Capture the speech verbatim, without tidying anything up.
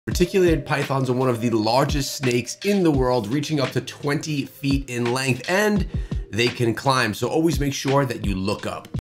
Reticulated pythons are one of the largest snakes in the world, reaching up to twenty feet in length, and they can climb. So always make sure that you look up.